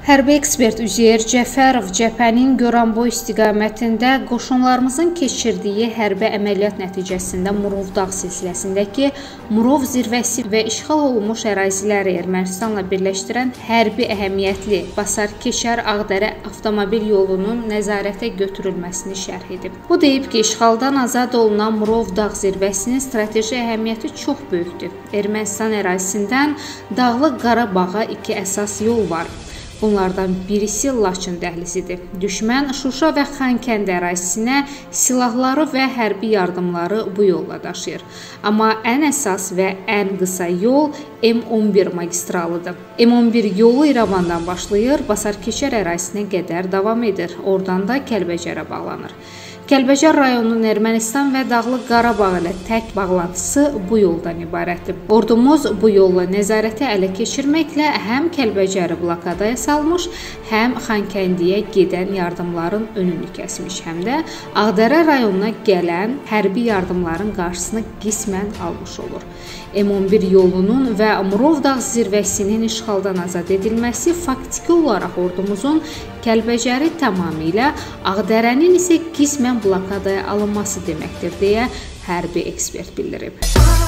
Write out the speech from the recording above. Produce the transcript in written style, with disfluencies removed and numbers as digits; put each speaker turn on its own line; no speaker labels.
Hərbi ekspert Üzeyir Cəfərov cəbhənin Goranboy istiqamətində qoşunlarımızın keçirdiyi hərbi əməliyyat nəticəsində Murov dağ silsiləsindəki Murov zirvəsi və işğal olunmuş əraziləri Ermənistanla birləşdirən hərbi əhəmiyyətli Basar-Keşər-Ağdərə avtomobil yolunun nəzarətə götürülməsini şərh edib. Bu deyib ki, işğaldan azad olunan Murov dağ zirvəsinin strateji əhəmiyyəti çox böyükdür. Ermənistan ərazisindən Dağlıq Qarabağa iki əsas yol var. Bunlardan birisi Laçın dəhlizidir. Düşmən Şuşa və Xankəndi ərazisinə silahları və hərbi yardımları bu yolla daşıyır. Amma ən əsas və ən qısa yol M11 magistralıdır. M11 yolu İrəvandan başlayır, Basar-Keşər ərazisinə qədər davam edir. Oradan da Kəlbəcərə bağlanır. Kəlbəcər rayonunun Ermənistan və Dağlıq Qarabağ ilə tək bağlantısı bu yoldan ibarətdir. Ordumuz bu yolla nəzarəti ələ keçirməklə həm Kəlbəcəri blokadaya salmış, həm Xankəndiyə gedən yardımların önünü kəsmiş, həm də Ağdərə rayonuna gələn hərbi yardımların qarşısını qismən almış olur. M11 yolunun və Murov dağ zirvəsinin işğaldan azad edilməsi faktiki olaraq ordumuzun Kəlbəcəri tamamilə, Ağdərənin isə qismən blokadaya alınması deməkdir, deyə hərbi ekspert bildirib.